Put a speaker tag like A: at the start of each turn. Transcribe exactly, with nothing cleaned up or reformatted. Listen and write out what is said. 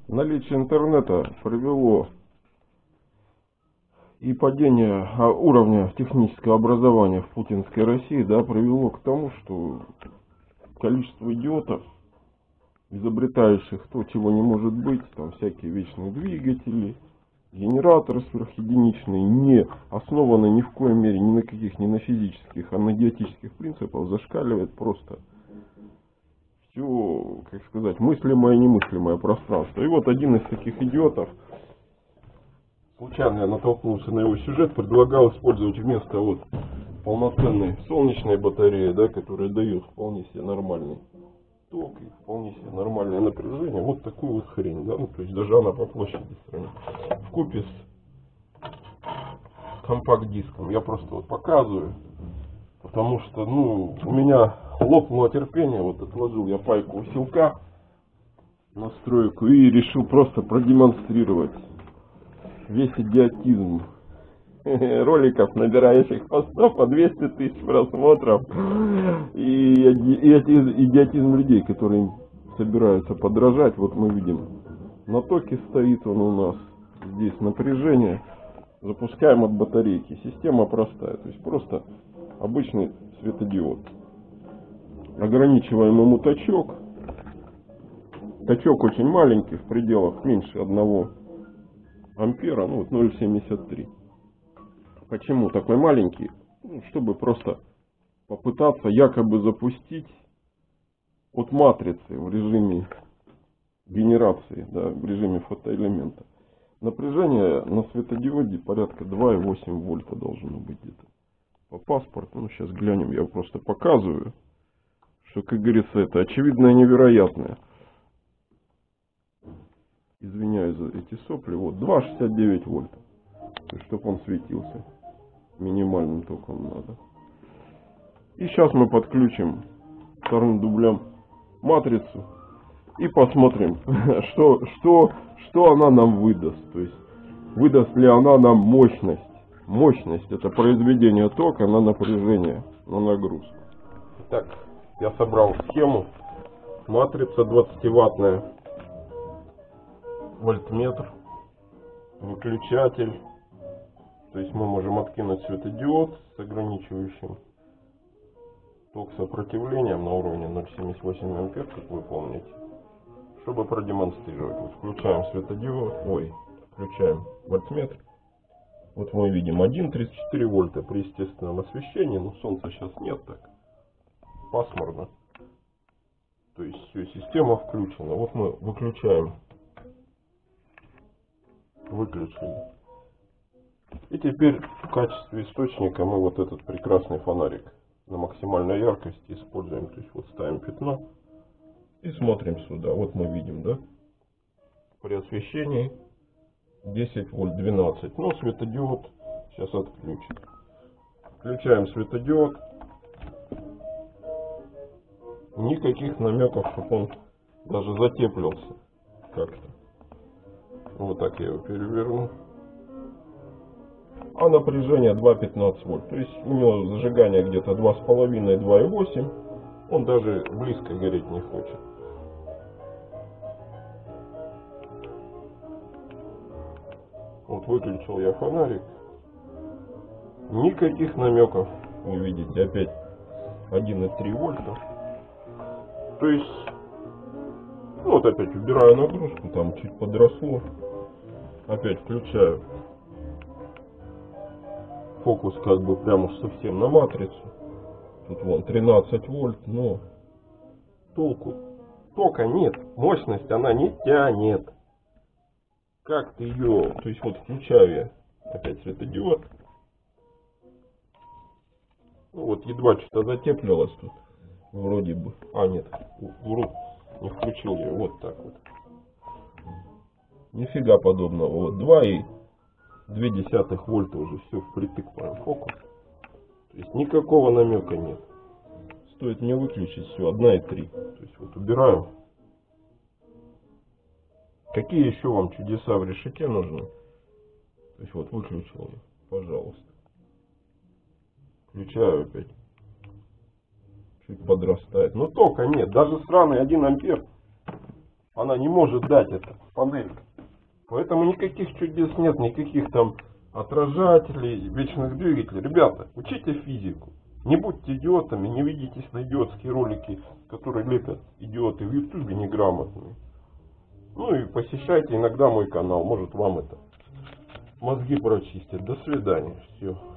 A: Наличие интернета привело и падение уровня технического образования в путинской России, да, привело к тому, что количество идиотов, изобретающих то, чего не может быть, там всякие вечные двигатели, генераторы сверхединичные, не основаны ни в коей мере ни на каких, ни на физических, а на идиотических принципах, зашкаливает просто все, как сказать, мыслимое и немыслимое пространство. И вот один из таких идиотов, случайно я натолкнулся на его сюжет, предлагал использовать вместо вот полноценной солнечной батареи, да, которая дает вполне себе нормальный ток и вполне себе нормальное напряжение, вот такую вот хрень, да, ну, то есть даже она по площади сравнить. Вкупе с компакт-диском я просто вот показываю, потому что, ну, у меня лопнуло терпение, вот отложил я пайку усилка, настройку и решил просто продемонстрировать весь идиотизм роликов, набирающих по сто, по двести тысяч просмотров, и, и идиотизм людей, которые собираются подражать. Вот мы видим, на токе стоит он у нас, здесь напряжение, запускаем от батарейки, система простая, то есть просто обычный светодиод. Ограничиваем ему точок, точок очень маленький, в пределах меньше одного ампера, ну вот ноль целых семьдесят три. Почему такой маленький? Ну, чтобы просто попытаться якобы запустить от матрицы в режиме генерации, да, в режиме фотоэлемента. Напряжение на светодиоде порядка два и восемь вольта должно быть где-то. По паспорту, ну сейчас глянем, я просто показываю, что, как говорится, это очевидно и невероятное. Извиняюсь за эти сопли. Вот два и шестьдесят девять вольта. То есть, чтобы он светился. Минимальным током надо. И сейчас мы подключим вторым дублем матрицу и посмотрим, что, что, что она нам выдаст. То есть выдаст ли она нам мощность. Мощность — это произведение тока на напряжение, на нагрузку. Итак, я собрал схему. Матрица двадцативаттная, вольтметр, выключатель. То есть мы можем откинуть светодиод с ограничивающим ток сопротивлением на уровне ноль целых семьдесят восемь ампер, как вы помните, чтобы продемонстрировать. Вот включаем светодиод, ой, включаем вольтметр. Вот мы видим один целых тридцать четыре вольта при естественном освещении, но солнца сейчас нет, так пасмурно. То есть все, система включена. Вот мы выключаем, выключили. И теперь в качестве источника мы вот этот прекрасный фонарик на максимальной яркости используем. То есть вот ставим пятно и смотрим сюда. Вот мы видим, да, при освещении десять вольт, двенадцать. Но светодиод сейчас отключит. Включаем светодиод. Никаких намеков, чтобы он даже затеплился как-то. Вот так я его переверну. А напряжение два и пятнадцать вольт. То есть у него зажигание где-то два с половиной — два и восемь. Он даже близко гореть не хочет. Вот выключил я фонарик. Никаких намеков. Вы видите, опять один и три вольта. То есть, ну вот опять убираю нагрузку, там чуть подросло. Опять включаю. Фокус как бы прямо уж совсем на матрицу. Тут вон тринадцать вольт, но толку. Тока нет. Мощность она не тянет. Как ты ее... То есть вот включаю я опять светодиод. Ну вот едва что-то затеплилось тут. Вроде бы. А нет. Вру. Не включил я. Вот так вот. Нифига подобного. Вот два и две десятых вольта уже все впритык прям фокус. То есть никакого намека нет. Стоит мне выключить все, одна и три. То есть вот убираем. Какие еще вам чудеса в решете нужны? То есть вот выключил я, пожалуйста. Включаю опять. Чуть подрастает. Но тока нет. Даже сраный один ампер Она не может дать это, панелька. Поэтому никаких чудес нет, никаких там отражателей, вечных двигателей. Ребята, учите физику. Не будьте идиотами, не ведитесь на идиотские ролики, которые лепят идиоты в ютубе неграмотные. Ну и посещайте иногда мой канал, может вам это мозги прочистит. До свидания. Все.